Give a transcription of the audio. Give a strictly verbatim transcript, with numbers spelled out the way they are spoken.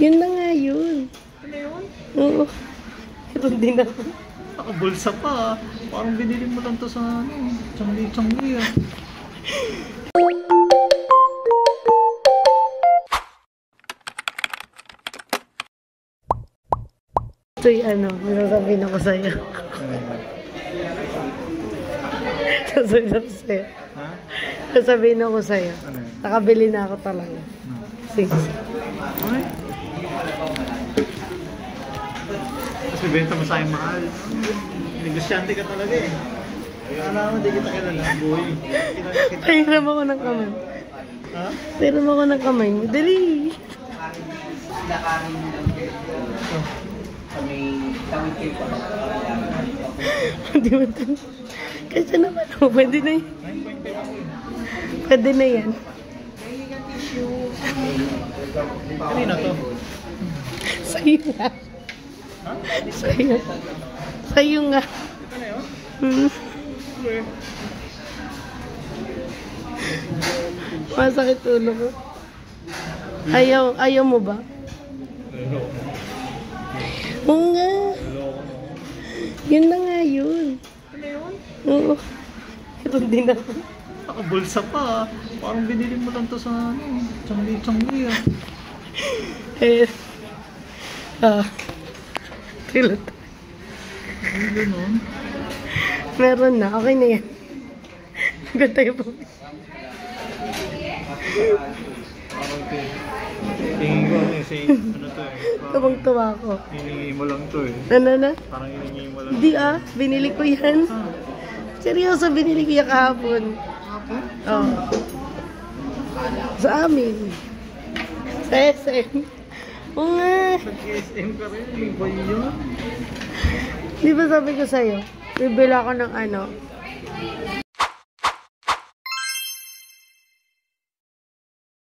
Yun na nga yun. Ano yun? Oo. Meron din ako. Nakabulsa pa ah. Parang binili mo lang to sa ano, Changi-Changi ah. Ito yung ano, masasabihin ako sa'yo. Sasabihin ako sa'yo. Ha? Sasabihin ako sa'yo. Ano yun? Nakabili na ako talaga. No. Sige. Ay? Tapos bibenta mo sa'yo mahal. Negosyante ka talaga eh. Alam mo, di kita kilala. Boy. Pahiram ako ng kamay. Ha? Pahiram ako ng kamay mo. Dali! Hindi mo ito. Kasi naman ako, pwede na yan. Pwede na yan. Kanina to? Sa'yo nga. Ha? Sa'yo. Sa'yo nga. Ito na yun? Hmm. Okay. Masakit ulo ko. Ayaw, ayaw mo ba? Oo nga. Yun na nga yun. Ano yun? Oo. Meron din ako. Nakabulsa pa ah. Parang binili mo lang to sa ano, Changi-Changi ah. Eh. Ah. Tilot. Ano yun? Meron na. Okay na yan. Agad tayo po. Parang ito eh. Tingin ko ano eh, say, ano to eh. Tumang-tuwa ko. Hiningi mo lang to eh. Ano na? Parang hiningi mo lang. Hindi ah. Binili ko yan. Ah, Seryoso, binili ko yan kahapon. hapon? Oo. Sa amin. Sa S M. Oo nga. Nag-S M ka rin. Ano ba yun? Di ba sabi ko sa'yo? Bibila ako ng ano?